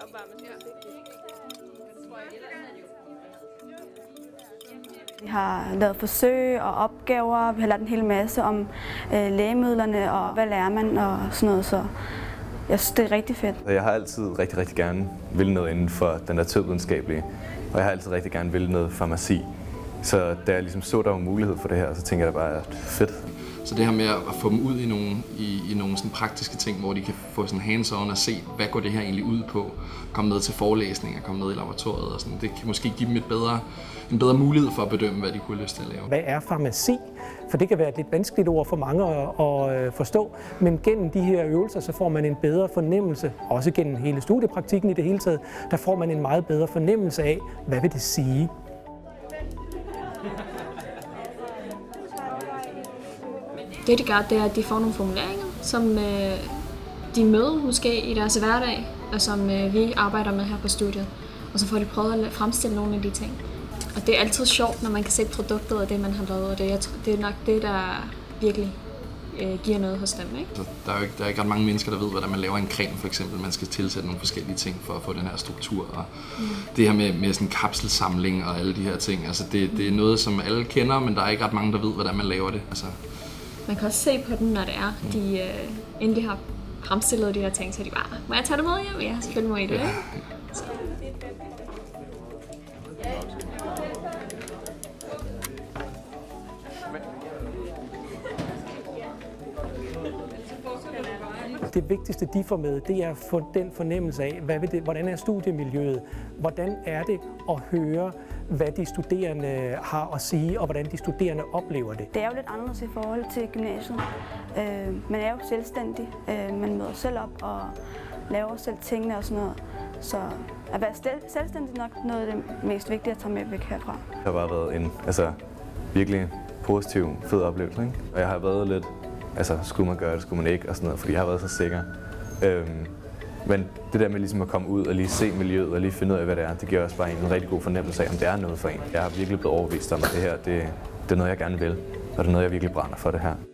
Vi har lavet forsøg og opgaver, vi har lært en hel masse om lægemidlerne og hvad lærer man og sådan noget, så jeg synes, det er rigtig fedt. Jeg har altid rigtig gerne ville noget inden for den naturvidenskabelige, og jeg har altid rigtig gerne ville noget farmaci. Så da jeg ligesom så, der var mulighed for det her, så tænkte jeg bare, at fedt. Så det her med at få dem ud i nogle sådan praktiske ting, hvor de kan få sådan hands-on og se, hvad går det her egentlig ud på, komme med til forelæsninger, komme med i laboratoriet og sådan. Det kan måske give dem en bedre mulighed for at bedømme, hvad de kunne have lyst til at lave. Hvad er farmaci? For det kan være et lidt vanskeligt ord for mange at forstå, men gennem de her øvelser, så får man en bedre fornemmelse, også gennem hele studiepraktikken i det hele taget, der får man en meget bedre fornemmelse af, hvad vil det sige. Det de gør, det er, at de får nogle formuleringer, som de møder måske i deres hverdag, og som vi arbejder med her på studiet. Og så får de prøvet at fremstille nogle af de ting. Og det er altid sjovt, når man kan se produktet af det, man har lavet, og det er nok det, der virkelig giver noget hos dem. Ikke? Der er ikke ret mange mennesker, der ved, hvordan man laver en creme, for eksempel. Man skal tilsætte nogle forskellige ting for at få den her struktur. Og det her med sådan kapselsamling og alle de her ting, altså det er noget, som alle kender, men der er ikke ret mange, der ved, hvordan man laver det. Altså. Man kan også se på dem, når det er, de endelig har fremstillet de her ting, så de bare, må jeg tage det med hjem? Ja, selvfølgelig må I det. Ja. Så. Det vigtigste, de får med, det er at få den fornemmelse af, hvordan er studiemiljøet, hvordan er det at høre, hvad de studerende har at sige, og hvordan de studerende oplever det. Det er jo lidt anderledes i forhold til gymnasiet. Man er jo selvstændig, man møder selv op og laver selv tingene og sådan noget. Så at være selvstændig er nok noget af det mest vigtige at tage med væk herfra. Det har bare været en virkelig positiv, fed oplevelse, ikke? Og jeg har været lidt, skulle man gøre det, skulle man ikke, og sådan noget, fordi jeg har været så sikker. Men det der med ligesom at komme ud og lige se miljøet og lige finde ud af, hvad det er, det giver også bare en rigtig god fornemmelse af, om det er noget for en. Jeg har virkelig blevet overbevist om, at det her det er noget, jeg gerne vil, og det er noget, jeg virkelig brænder for det her.